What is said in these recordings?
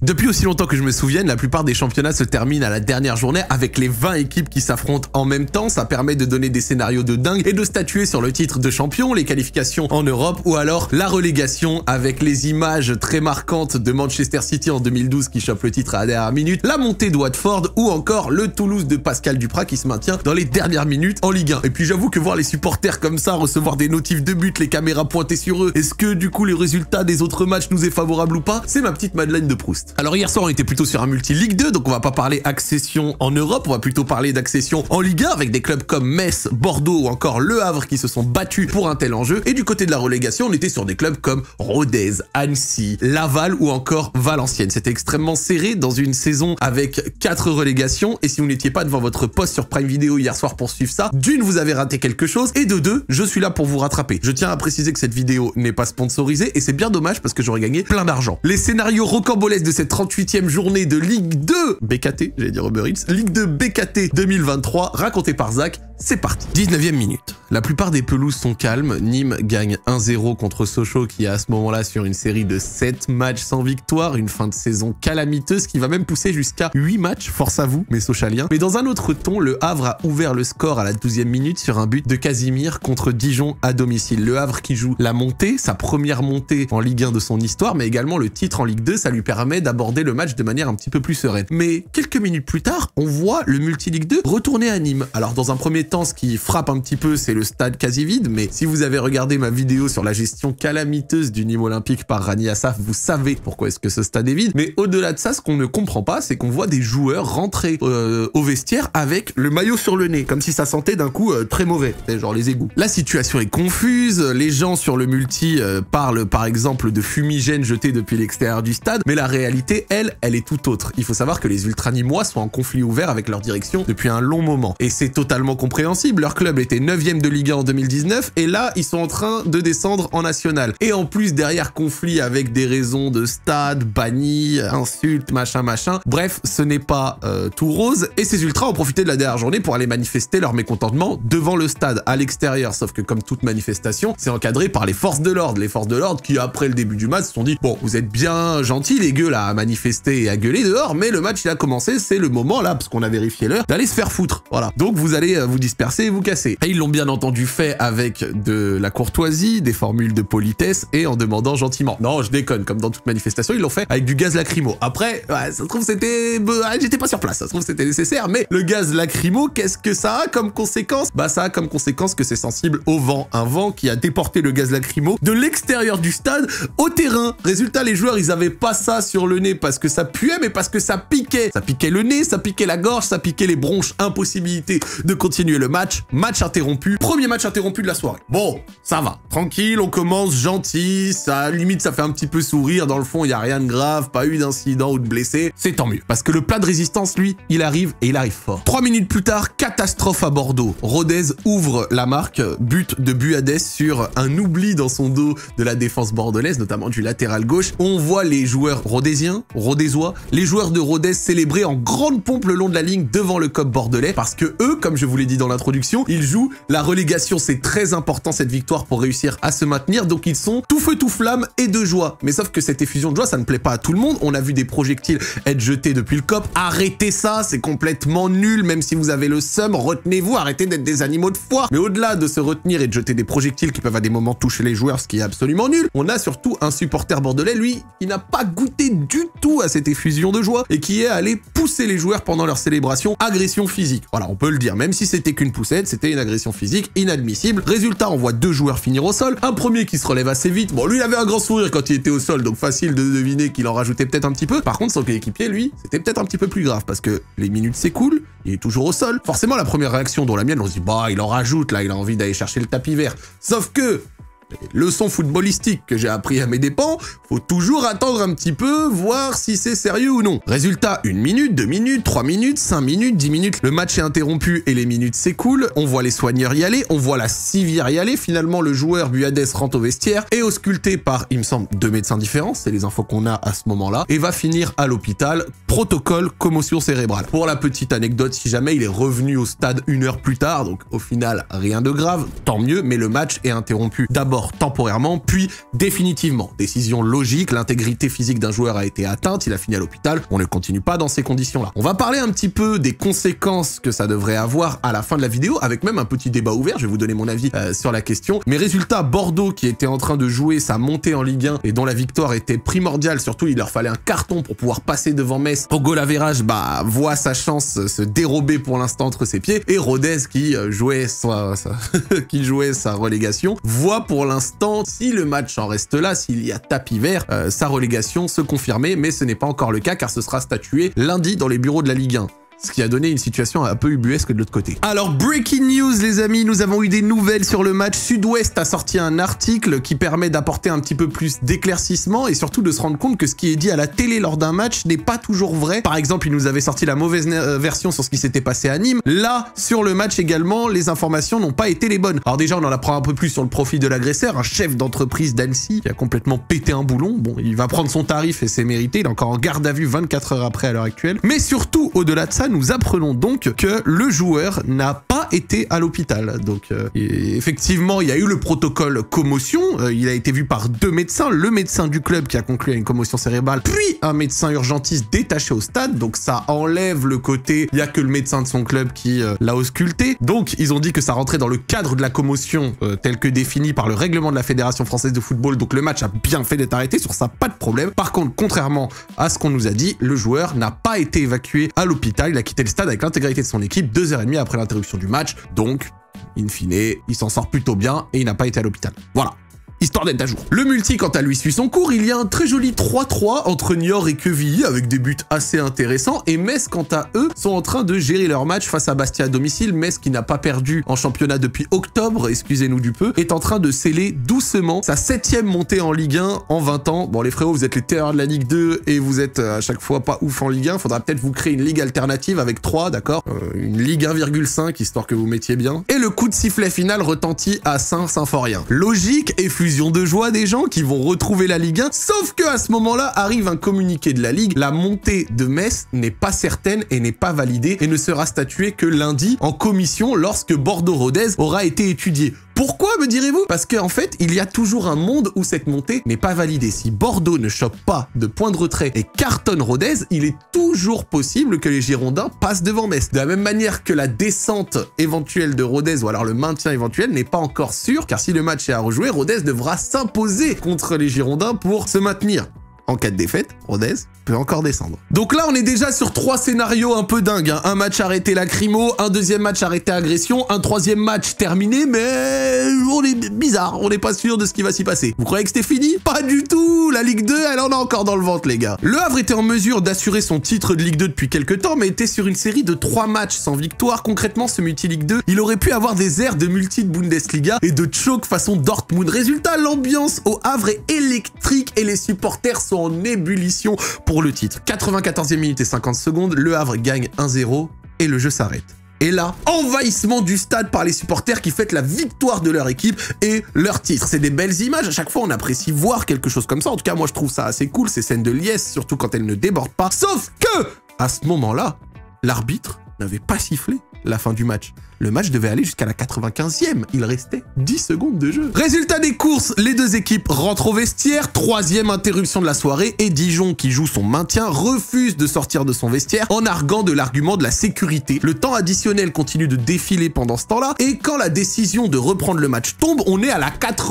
Depuis aussi longtemps que je me souvienne, la plupart des championnats se terminent à la dernière journée avec les 20 équipes qui s'affrontent en même temps. Ça permet de donner des scénarios de dingue et de statuer sur le titre de champion, les qualifications en Europe ou alors la relégation avec les images très marquantes de Manchester City en 2012 qui chope le titre à la dernière minute, la montée de Watford ou encore le Toulouse de Pascal Duprat qui se maintient dans les dernières minutes en Ligue 1. Et puis j'avoue que voir les supporters comme ça recevoir des notifs de but, les caméras pointées sur eux, est-ce que du coup les résultats des autres matchs nous est favorable ou pas? C'est ma petite Madeleine de Proust. Alors hier soir on était plutôt sur un multi Ligue 2, donc on va pas parler accession en Europe, on va plutôt parler d'accession en Ligue 1 avec des clubs comme Metz, Bordeaux ou encore Le Havre qui se sont battus pour un tel enjeu. Et du côté de la relégation, on était sur des clubs comme Rodez, Annecy, Laval ou encore Valenciennes. C'était extrêmement serré dans une saison avec 4 relégations. Et si vous n'étiez pas devant votre poste sur Prime Video hier soir pour suivre ça, d'une, vous avez raté quelque chose, et de deux, je suis là pour vous rattraper. Je tiens à préciser que cette vidéo n'est pas sponsorisée et c'est bien dommage parce que j'aurais gagné plein d'argent. Les scénarios rocambolesques de cette 38e journée de Ligue 2 BKT, j'allais dire Uber Eats, Ligue 2 BKT 2023, raconté par Zach. C'est parti. 19e minute. La plupart des pelouses sont calmes. Nîmes gagne 1-0 contre Sochaux qui est à ce moment-là sur une série de 7 matchs sans victoire, une fin de saison calamiteuse qui va même pousser jusqu'à 8 matchs, force à vous, mes Sochaliens. Mais dans un autre ton, le Havre a ouvert le score à la 12e minute sur un but de Casimir contre Dijon à domicile. Le Havre qui joue la montée, sa première montée en Ligue 1 de son histoire, mais également le titre en Ligue 2, ça lui permet d'aborder le match de manière un petit peu plus sereine. Mais quelques minutes plus tard, on voit le multi-Ligue 2 retourner à Nîmes. Alors dans un premier temps, ce qui frappe un petit peu, c'est le stade quasi vide, mais si vous avez regardé ma vidéo sur la gestion calamiteuse du Nîmes Olympique par Rani Assaf, vous savez pourquoi est-ce que ce stade est vide. Mais au-delà de ça, ce qu'on ne comprend pas, c'est qu'on voit des joueurs rentrer au vestiaire avec le maillot sur le nez, comme si ça sentait d'un coup très mauvais, genre les égouts. La situation est confuse, les gens sur le multi parlent par exemple de fumigène jeté depuis l'extérieur du stade, mais la réalité, elle est tout autre. Il faut savoir que les ultra-nîmois sont en conflit ouvert avec leur direction depuis un long moment, et c'est totalement compréhensible. Leur club était 9e de Ligue 1 en 2019 et là ils sont en train de descendre en national. Et en plus derrière conflit avec des raisons de stade, bannis, insultes, machin. Bref, ce n'est pas tout rose et ces ultras ont profité de la dernière journée pour aller manifester leur mécontentement devant le stade à l'extérieur. Sauf que comme toute manifestation, c'est encadré par les forces de l'ordre. Les forces de l'ordre qui après le début du match se sont dit bon, vous êtes bien gentils les gueux là à manifester et à gueuler dehors, mais le match il a commencé, c'est le moment là, parce qu'on a vérifié l'heure, d'aller se faire foutre. Voilà. Donc vous allez vous disperser et vous casser. Et ils l'ont bien entendu fait avec de la courtoisie, des formules de politesse et en demandant gentiment. Non, je déconne, comme dans toute manifestation, ils l'ont fait avec du gaz lacrymo. Après, ouais, ça se trouve c'était... J'étais pas sur place, ça se trouve c'était nécessaire, mais le gaz lacrymo, qu'est-ce que ça a comme conséquence? Bah ça a comme conséquence que c'est sensible au vent. Un vent qui a déporté le gaz lacrymo de l'extérieur du stade au terrain. Résultat, les joueurs, ils avaient pas ça sur le nez parce que ça puait, mais parce que ça piquait. Ça piquait le nez, ça piquait la gorge, ça piquait les bronches. Impossibilité de continuer le match. Match interrompu. Premier match interrompu de la soirée. Bon, ça va. Tranquille, on commence gentil. Ça, limite, ça fait un petit peu sourire. Dans le fond, il n'y a rien de grave, pas eu d'incident ou de blessé. C'est tant mieux. Parce que le plat de résistance, lui, il arrive et il arrive fort. 3 minutes plus tard, catastrophe à Bordeaux. Rodez ouvre la marque. But de Buades sur un oubli dans son dos de la défense bordelaise, notamment du latéral gauche. On voit les joueurs rodésiens, rodézois, les joueurs de Rodez célébrer en grande pompe le long de la ligne devant le COP bordelais parce que eux, comme je vous l'ai dit dans l'introduction, ils jouent la relégation. C'est très important cette victoire pour réussir à se maintenir. Donc ils sont tout feu tout flamme et de joie. Mais sauf que cette effusion de joie, ça ne plaît pas à tout le monde. On a vu des projectiles être jetés depuis le COP. Arrêtez ça, c'est complètement nul. Même si vous avez le seum, retenez-vous, arrêtez d'être des animaux de foire. Mais au-delà de se retenir et de jeter des projectiles qui peuvent à des moments toucher les joueurs, ce qui est absolument nul, on a surtout un supporter bordelais, lui, qui n'a pas goûté du tout à cette effusion de joie et qui est allé pousser les joueurs pendant leur célébration. Agression physique. Voilà, on peut le dire. Même si c'était qu'une poussette, c'était une agression physique inadmissible. Résultat, on voit 2 joueurs finir au sol. Un premier qui se relève assez vite. Bon, lui, il avait un grand sourire quand il était au sol, donc facile de deviner qu'il en rajoutait peut-être un petit peu. Par contre, son coéquipier, lui, c'était peut-être un petit peu plus grave parce que les minutes s'écoulent, il est toujours au sol. Forcément, la première réaction, dont la mienne, on se dit, bah, il en rajoute, là, il a envie d'aller chercher le tapis vert. Sauf que leçon footballistique que j'ai appris à mes dépens, faut toujours attendre un petit peu, voir si c'est sérieux ou non. Résultat, 1 minute, 2 minutes, 3 minutes, 5 minutes, 10 minutes, le match est interrompu et les minutes s'écoulent, on voit les soigneurs y aller, on voit la civière y aller, finalement le joueur Buades rentre au vestiaire, est ausculté par, il me semble, 2 médecins différents, c'est les infos qu'on a à ce moment-là, et va finir à l'hôpital, protocole commotion cérébrale. Pour la petite anecdote, si jamais il est revenu au stade 1 heure plus tard, donc au final rien de grave, tant mieux, mais le match est interrompu d'abord d'abord temporairement, puis définitivement. Décision logique, l'intégrité physique d'un joueur a été atteinte, il a fini à l'hôpital, on ne continue pas dans ces conditions-là. On va parler un petit peu des conséquences que ça devrait avoir à la fin de la vidéo, avec même un petit débat ouvert, je vais vous donner mon avis sur la question. Mais résultat, Bordeaux, qui était en train de jouer sa montée en Ligue 1 et dont la victoire était primordiale, surtout il leur fallait un carton pour pouvoir passer devant Metz au goal average, bah voit sa chance se dérober pour l'instant entre ses pieds, et Rodez qui jouait sa relégation, voit pour l'instant, si le match en reste là, s'il y a tapis vert, sa relégation se confirmer, mais ce n'est pas encore le cas car ce sera statué lundi dans les bureaux de la Ligue 1. Ce qui a donné une situation un peu ubuesque de l'autre côté. Alors, breaking news, les amis, nous avons eu des nouvelles sur le match. Sud-Ouest a sorti un article qui permet d'apporter un petit peu plus d'éclaircissement et surtout de se rendre compte que ce qui est dit à la télé lors d'un match n'est pas toujours vrai. Par exemple, il nous avait sorti la mauvaise version sur ce qui s'était passé à Nîmes. Là, sur le match également, les informations n'ont pas été les bonnes. Alors déjà, on en apprend un peu plus sur le profil de l'agresseur, un chef d'entreprise d'Annecy qui a complètement pété un boulon. Bon, il va prendre son tarif et c'est mérité. Il est encore en garde à vue 24 heures après à l'heure actuelle. Mais surtout, au-delà de ça, nous apprenons donc que le joueur n'a pas été à l'hôpital. Donc effectivement, il y a eu le protocole commotion, il a été vu par 2 médecins, le médecin du club qui a conclu à une commotion cérébrale, puis un médecin urgentiste détaché au stade, donc ça enlève le côté, il y a que le médecin de son club qui l'a ausculté. Donc ils ont dit que ça rentrait dans le cadre de la commotion tel que défini par le règlement de la Fédération française de football, donc le match a bien fait d'être arrêté, sur ça pas de problème. Par contre, contrairement à ce qu'on nous a dit, le joueur n'a pas été évacué à l'hôpital, il a quitté le stade avec l'intégralité de son équipe 2h30 après l'interruption du match, donc, in fine, il s'en sort plutôt bien et il n'a pas été à l'hôpital. Voilà. Histoire d'être à jour. Le multi, quant à lui, suit son cours. Il y a un très joli 3-3 entre Niort et Quevilly, avec des buts assez intéressants. Et Metz, quant à eux, sont en train de gérer leur match face à Bastia à domicile. Metz, qui n'a pas perdu en championnat depuis octobre, excusez-nous du peu, est en train de sceller doucement sa 7e montée en Ligue 1 en 20 ans. Bon, les frérots, vous êtes les terreurs de la Ligue 2 et vous êtes à chaque fois pas ouf en Ligue 1. Faudra peut-être vous créer une ligue alternative avec 3, d'accord, une Ligue 1,5, histoire que vous mettiez bien. Et le coup de sifflet final retentit à Saint-Symphorien. Logique et fusion de joie des gens qui vont retrouver la Ligue 1, sauf que à ce moment-là arrive un communiqué de la Ligue. La montée de Metz n'est pas certaine et n'est pas validée et ne sera statuée que lundi en commission lorsque Bordeaux-Rodez aura été étudiée. Pourquoi, me direz-vous? Parce qu'en fait, il y a toujours un monde où cette montée n'est pas validée. Si Bordeaux ne chope pas de point de retrait et cartonne Rodez, il est toujours possible que les Girondins passent devant Metz. De la même manière que la descente éventuelle de Rodez ou alors le maintien éventuel n'est pas encore sûr, car si le match est à rejouer, Rodez devra s'imposer contre les Girondins pour se maintenir. En cas de défaite, Rodez peut encore descendre. Donc là, on est déjà sur 3 scénarios un peu dingues. Hein. Un match arrêté lacrymo, un deuxième match arrêté agression, un troisième match terminé, mais on est bizarre, on n'est pas sûr de ce qui va s'y passer. Vous croyez que c'était fini? Pas du tout. La Ligue 2, elle en a encore dans le ventre, les gars. Le Havre était en mesure d'assurer son titre de Ligue 2 depuis quelques temps, mais était sur une série de 3 matchs sans victoire. Concrètement, ce multi-Ligue 2, il aurait pu avoir des airs de multi de Bundesliga et de choke façon Dortmund. Résultat, l'ambiance au Havre est électrique et les supporters sont en ébullition pour le titre. 94e minute et 50 secondes, le Havre gagne 1-0 et le jeu s'arrête. Et là, envahissement du stade par les supporters qui fêtent la victoire de leur équipe et leur titre. C'est des belles images, à chaque fois on apprécie voir quelque chose comme ça. En tout cas, moi je trouve ça assez cool, ces scènes de liesse, surtout quand elles ne débordent pas. Sauf que, à ce moment-là, l'arbitre n'avait pas sifflé la fin du match. Le match devait aller jusqu'à la 95e. Il restait 10 secondes de jeu. Résultat des courses, les deux équipes rentrent au vestiaire. 3e interruption de la soirée et Dijon, qui joue son maintien, refuse de sortir de son vestiaire en arguant de l'argument de la sécurité. Le temps additionnel continue de défiler pendant ce temps-là et quand la décision de reprendre le match tombe, on est à la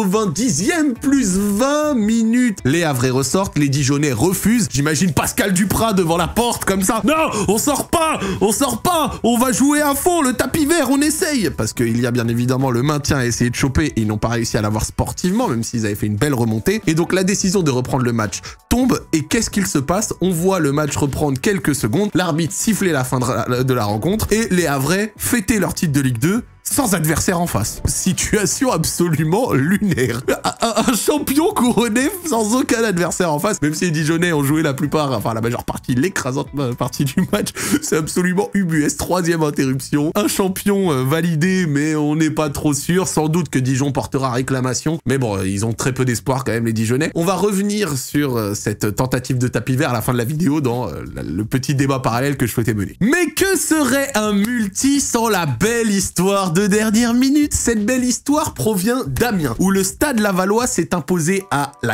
90e plus 20 minutes. Les Havrais ressortent, les Dijonnais refusent. J'imagine Pascal Duprat devant la porte comme ça. Non, on sort pas, on va jouer à fond, le tapis vert, on essaye. Parce qu'il y a bien évidemment le maintien à essayer de choper et ils n'ont pas réussi à l'avoir sportivement, même s'ils avaient fait une belle remontée. Et donc la décision de reprendre le match tombe et qu'est-ce qu'il se passe? On voit le match reprendre quelques secondes, l'arbitre siffler la fin de la rencontre et les Havrais fêter leur titre de Ligue 2 sans adversaire en face. Situation absolument lunaire. Un champion couronné sans aucun adversaire en face, même si les Dijonnais ont joué la plupart, enfin la majeure partie, l'écrasante partie du match, c'est absolument ubuesque. 3e interruption, un champion validé, mais on n'est pas trop sûr. Sans doute que Dijon portera réclamation, mais bon, ils ont très peu d'espoir quand même, les Dijonnais. On va revenir sur cette tentative de tapis vert à la fin de la vidéo dans le petit débat parallèle que je souhaitais mener. Mais que serait un multi sans la belle histoire de de dernière minute. Cette belle histoire provient d'Amiens, où le Stade Lavallois s'est imposé à la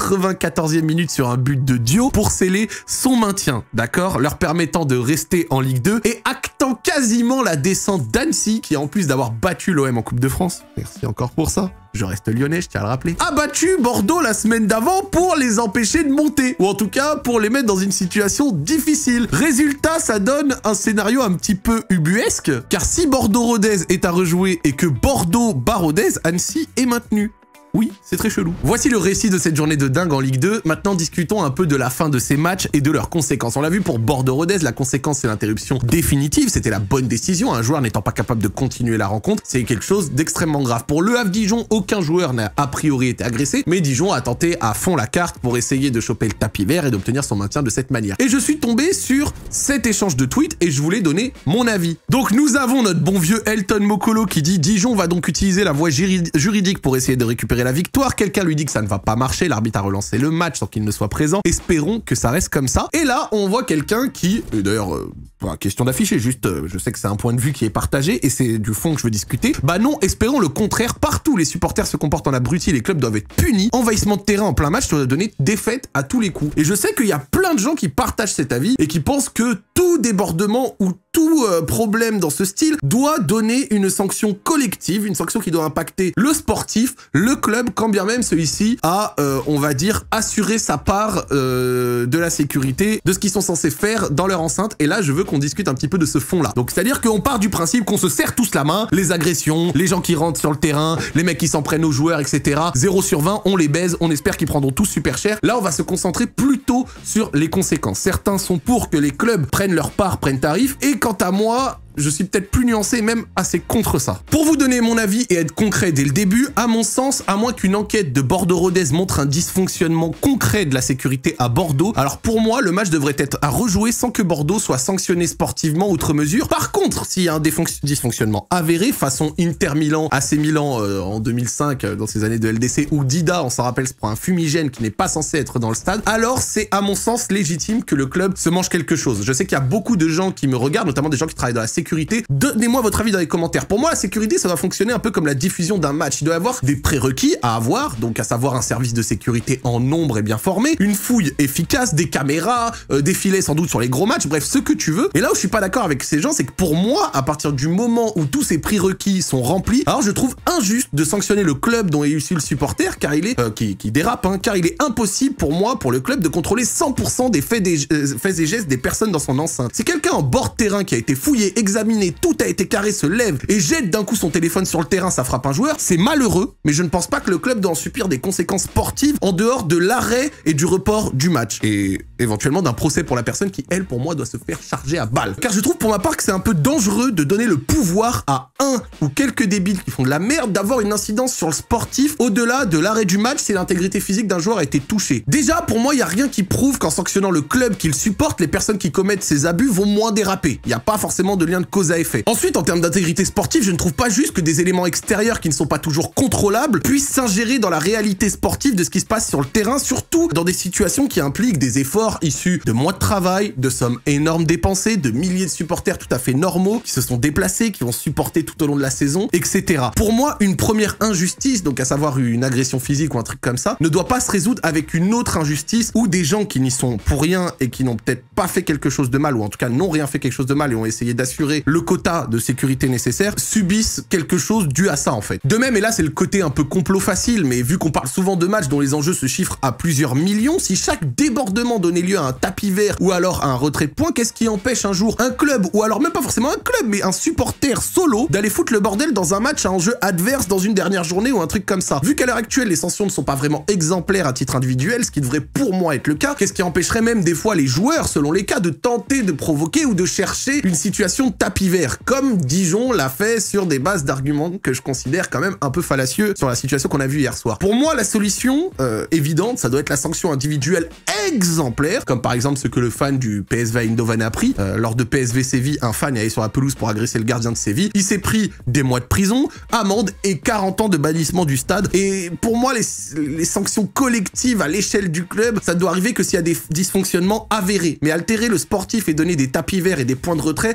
94e minute sur un but de Dio pour sceller son maintien, d'accord, leur permettant de rester en Ligue 2 et actant quasiment la descente d'Annecy, qui en plus d'avoir battu l'OM en Coupe de France, merci encore pour ça, je reste lyonnais, je tiens à le rappeler, a battu Bordeaux la semaine d'avant pour les empêcher de monter, ou en tout cas pour les mettre dans une situation difficile. Résultat, ça donne un scénario un petit peu ubuesque, car si Bordeaux-Rodez est à rejouer et que Bordeaux bat Rodez, Annecy est maintenu. Oui, c'est très chelou. Voici le récit de cette journée de dingue en Ligue 2. Maintenant, discutons un peu de la fin de ces matchs et de leurs conséquences. On l'a vu pour Bordeaux-Rodez, la conséquence, c'est l'interruption définitive. C'était la bonne décision. Un joueur n'étant pas capable de continuer la rencontre, c'est quelque chose d'extrêmement grave. Pour Le Havre-Dijon, aucun joueur n'a a priori été agressé, mais Dijon a tenté à fond la carte pour essayer de choper le tapis vert et d'obtenir son maintien de cette manière. Et je suis tombé sur cet échange de tweets et je voulais donner mon avis. Donc, nous avons notre bon vieux Elton Mokolo qui dit « Dijon va donc utiliser la voie juridique pour essayer de récupérer la victoire. Quelqu'un lui dit que ça ne va pas marcher. L'arbitre a relancé le match sans qu'il ne soit présent. Espérons que ça reste comme ça. » Et là, on voit quelqu'un qui, d'ailleurs, pas question d'afficher, juste, je sais que c'est un point de vue qui est partagé et c'est du fond que je veux discuter. Bah non, espérons le contraire. Partout, les supporters se comportent en abrutis, les clubs doivent être punis. Envahissement de terrain en plein match, ça doit donner défaite à tous les coups. Et je sais qu'il y a plein de gens qui partagent cet avis et qui pensent que tout débordement ou tout problème dans ce style doit donner une sanction collective, une sanction qui doit impacter le sportif, le club, quand bien même celui-ci a, on va dire, assuré sa part de la sécurité, de ce qu'ils sont censés faire dans leur enceinte. Et là, je veux qu'on discute un petit peu de ce fond-là. Donc, c'est-à-dire qu'on part du principe qu'on se serre tous la main, les agressions, les gens qui rentrent sur le terrain, les mecs qui s'en prennent aux joueurs, etc. 0 sur 20, on les baise, on espère qu'ils prendront tous super cher. Là, on va se concentrer plutôt sur les conséquences. Certains sont pour que les clubs prennent leur part, prennent tarif, et quant à moi, je suis peut-être plus nuancé, même assez contre ça. Pour vous donner mon avis et être concret dès le début, à mon sens, à moins qu'une enquête de Bordeaux-Rodez montre un dysfonctionnement concret de la sécurité à Bordeaux, alors pour moi, le match devrait être à rejouer sans que Bordeaux soit sanctionné sportivement outre mesure. Par contre, s'il y a un dysfonctionnement avéré, façon Inter Milan, AC Milan en 2005, dans ces années de LDC, ou Dida, on s'en rappelle, se prend un fumigène qui n'est pas censé être dans le stade, alors c'est à mon sens légitime que le club se mange quelque chose. Je sais qu'il y a beaucoup de gens qui me regardent, notamment des gens qui travaillent dans la sécurité. Donnez-moi votre avis dans les commentaires. Pour moi, la sécurité, ça doit fonctionner un peu comme la diffusion d'un match. Il doit y avoir des prérequis à avoir, donc à savoir un service de sécurité en nombre et bien formé, une fouille efficace, des caméras, des filets sans doute sur les gros matchs, bref, ce que tu veux. Et là où je suis pas d'accord avec ces gens, c'est que pour moi, à partir du moment où tous ces prérequis sont remplis, alors je trouve injuste de sanctionner le club dont est issu le supporter, car il est qui dérape, hein, car il est impossible pour moi, pour le club, de contrôler 100% des faits et gestes des personnes dans son enceinte. Si quelqu'un en bord de terrain qui a été fouillé, examiné, tout a été carré, se lève et jette d'un coup son téléphone sur le terrain, ça frappe un joueur, c'est malheureux, mais je ne pense pas que le club doit en subir des conséquences sportives en dehors de l'arrêt et du report du match. Et éventuellement d'un procès pour la personne qui, elle, pour moi, doit se faire charger à balles. Car je trouve pour ma part que c'est un peu dangereux de donner le pouvoir à un ou quelques débiles qui font de la merde d'avoir une incidence sur le sportif au-delà de l'arrêt du match si l'intégrité physique d'un joueur a été touchée. Déjà, pour moi, il n'y a rien qui prouve qu'en sanctionnant le club qu'il supporte, les personnes qui commettent ces abus vont moins déraper. Il n'y a pas forcément de lien de cause à effet. Ensuite, en termes d'intégrité sportive, je ne trouve pas juste que des éléments extérieurs qui ne sont pas toujours contrôlables puissent s'ingérer dans la réalité sportive de ce qui se passe sur le terrain, surtout dans des situations qui impliquent des efforts issus de mois de travail, de sommes énormes dépensées, de milliers de supporters tout à fait normaux qui se sont déplacés, qui vont supporter tout au long de la saison, etc. Pour moi, une première injustice, donc à savoir une agression physique ou un truc comme ça, ne doit pas se résoudre avec une autre injustice où des gens qui n'y sont pour rien et qui n'ont peut-être pas fait quelque chose de mal, ou en tout cas n'ont rien fait quelque chose de mal et ont essayé d'assurer le quota de sécurité nécessaire, subissent quelque chose dû à ça en fait. De même, et là c'est le côté un peu complot facile, mais vu qu'on parle souvent de matchs dont les enjeux se chiffrent à plusieurs millions, si chaque débordement donnait lieu à un tapis vert ou alors à un retrait de points, qu'est-ce qui empêche un jour un club, ou alors même pas forcément un club, mais un supporter solo, d'aller foutre le bordel dans un match à enjeu adverse dans une dernière journée ou un truc comme ça? Vu qu'à l'heure actuelle les sanctions ne sont pas vraiment exemplaires à titre individuel, ce qui devrait pour moi être le cas, qu'est-ce qui empêcherait même des fois les joueurs, selon les cas, de tenter de provoquer ou de chercher une situation de tapis vert, comme Dijon l'a fait sur des bases d'arguments que je considère quand même un peu fallacieux sur la situation qu'on a vue hier soir. Pour moi, la solution évidente, ça doit être la sanction individuelle exemplaire, comme par exemple ce que le fan du PSV Eindhoven a pris. Lors de PSV Séville, un fan est allé sur la pelouse pour agresser le gardien de Séville. Il s'est pris des mois de prison, amende et 40 ans de bannissement du stade. Et pour moi, les sanctions collectives à l'échelle du club, ça doit arriver que s'il y a des dysfonctionnements avérés. Mais altérer le sportif et donner des tapis verts et des points de retrait ne doit être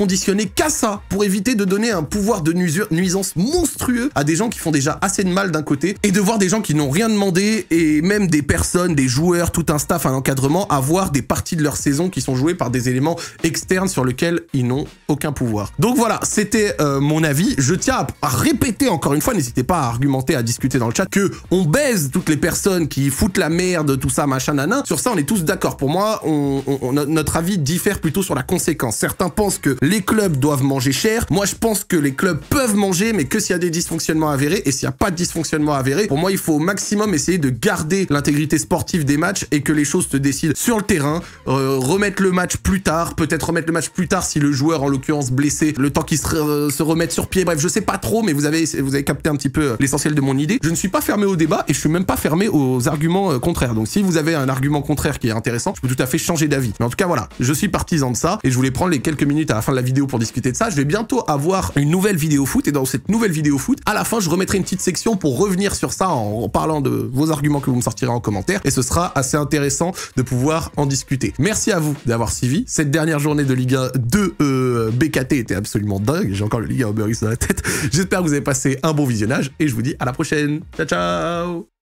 conditionné qu'à ça, pour éviter de donner un pouvoir de nuisance monstrueux à des gens qui font déjà assez de mal d'un côté, et de voir des gens qui n'ont rien demandé, et même des personnes, des joueurs, tout un staff, un encadrement, avoir des parties de leur saison qui sont jouées par des éléments externes sur lesquels ils n'ont aucun pouvoir. Donc voilà, c'était mon avis. Je tiens à répéter encore une fois, n'hésitez pas à argumenter, à discuter dans le chat, que on baise toutes les personnes qui foutent la merde, tout ça, machin, nanan. Sur ça, on est tous d'accord. Pour moi, notre avis diffère plutôt sur la conséquence. Certains pensent que les clubs doivent manger cher. Moi, je pense que les clubs peuvent manger, mais que s'il y a des dysfonctionnements avérés. Et s'il n'y a pas de dysfonctionnement avéré, pour moi, il faut au maximum essayer de garder l'intégrité sportive des matchs et que les choses se décident sur le terrain. Remettre le match plus tard, peut-être remettre le match plus tard si le joueur, en l'occurrence blessé, le temps qu'il se remette sur pied. Bref, je sais pas trop, mais vous avez capté un petit peu l'essentiel de mon idée. Je ne suis pas fermé au débat et je suis même pas fermé aux arguments contraires. Donc si vous avez un argument contraire qui est intéressant, je peux tout à fait changer d'avis. Mais en tout cas, voilà, je suis partisan de ça et je voulais prendre les quelques minutes à la fin de la vidéo pour discuter de ça. Je vais bientôt avoir une nouvelle vidéo foot et dans cette nouvelle vidéo foot, à la fin, je remettrai une petite section pour revenir sur ça en parlant de vos arguments que vous me sortirez en commentaire et ce sera assez intéressant de pouvoir en discuter. Merci à vous d'avoir suivi. Cette dernière journée de Ligue 1 de BKT était absolument dingue. J'ai encore le Ligue 1 Uber Eats dans la tête. J'espère que vous avez passé un bon visionnage et je vous dis à la prochaine. Ciao, ciao!